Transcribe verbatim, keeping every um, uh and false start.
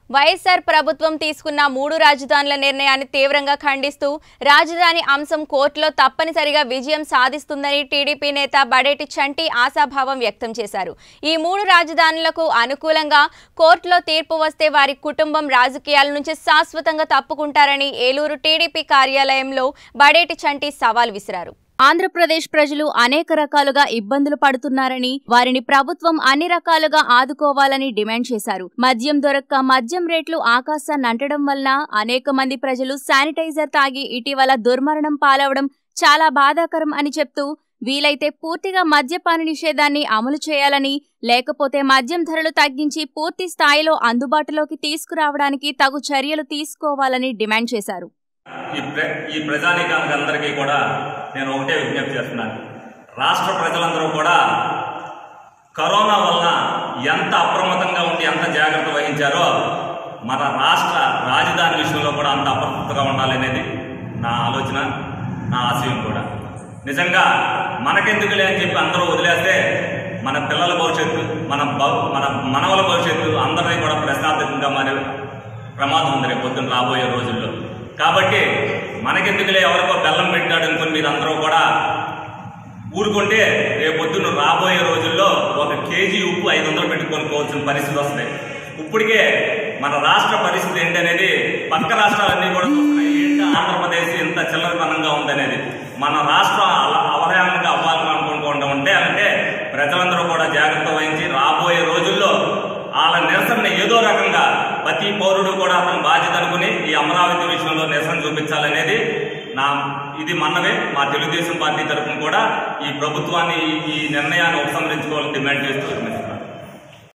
వైఎస్ఆర్ ప్రభుత్వం తీసుకున్న మూడు రాజధానుల నిర్ణయాన్ని తీవ్రంగా ఖండిస్తూ రాజధాని అంశం కోర్టులో తప్పనిసరిగా విజయం సాధిస్తుందని టీడీపీ నేత బడేటి చంటి ఆశాభావం వ్యక్తం చేశారు. ఈ మూడు రాజధానులకు అనుకూలంగా కోర్టులో తీర్పు వస్తే వారి కుటుంబం రాజకీయాల నుంచి శాశ్వతంగా తప్పుకుంటారని ఏలూరు టీడీపీ కార్యాలయంలో బడేటి చంటి సవాల్ విసిరారు. ఆంధ్రప్రదేశ్ ప్రజలు అనేక రకాలుగా ఇబ్బందులు పడుతున్నారని వారిని ప్రభుత్వం అన్ని రకాలుగా ఆదుకోవాలని డిమాండ్ చేశారు. మద్యం దొరక్క మద్యం రేట్లు ఆకాశాన్ని అంటడం వలన అనేక మంది ప్రజలు శానిటైజర్ తాగి ఇటీవల దుర్మరణం పాలవడం చాలా బాధాకరం అని చెప్తూ వీలైతే పూర్తిగా మద్యపాన నిషేధాన్ని అమలు చేయాలని, లేకపోతే మద్యం ధరలు తగ్గించి పూర్తి స్థాయిలో అందుబాటులోకి తీసుకురావడానికి తగు చర్యలు తీసుకోవాలని డిమాండ్ చేశారు. ఈ ప్రజానీకానికి అందరికీ కూడా నేను ఒకటే విజ్ఞప్తి చేస్తున్నాను. రాష్ట్ర ప్రజలందరూ కూడా కరోనా వలన ఎంత అప్రమత్తంగా ఉండి ఎంత జాగ్రత్త వహించారో మన రాష్ట్ర రాజధాని విషయంలో కూడా అంత అప్రమత్తగా ఉండాలనేది నా ఆలోచన, నా ఆశయం కూడా. నిజంగా మనకెందుకులే అని చెప్పి అందరూ వదిలేస్తే మన పిల్లల భవిష్యత్తు, మన మన మనవల భవిష్యత్తు అందరినీ కూడా ప్రశ్నార్థకంగా మారే ప్రమాదం ఉంది రేపు పొద్దున్న రాబోయే రోజుల్లో. కాబట్టి మనకెందుకులే ఎవరికో బెల్లం పెట్టాడు అనుకుని మీరు అందరూ కూడా ఊరుకుంటే రేపొద్దున రాబోయే రోజుల్లో ఒక కేజీ ఉప్పు ఐదు వందలు పెట్టుకొనుకోవాల్సిన పరిస్థితి వస్తాయి. ఇప్పటికే మన రాష్ట్ర పరిస్థితి ఏంటనేది పక్క రాష్ట్రాలన్నీ కూడా చూస్తున్నాయి. ఏంటి ఆంధ్రప్రదేశ్ ఇంత చిల్లరతనంగా ఉందనేది. మన రాష్ట్రం అవహేళనగా అవ్వాలని అనుకుంటూ ఉంటే అంటే ప్రజలందరూ కూడా జాగ్రత్త వహించి రాబోయే రోజుల్లో వాళ్ళ నిరసన ఏదో రకంగా ప్రతి పౌరుడు కూడా అతని బాధ్యత అనుకుని ఈ అమరావతి విషయంలో నిరసన చూపించాలనేది నా ఇది మన్నవే. మా తెలుగుదేశం పార్టీ తరఫున కూడా ఈ ప్రభుత్వాన్ని ఈ నిర్ణయాన్ని ఉపసంహరించుకోవాలని డిమాండ్ చేస్తూ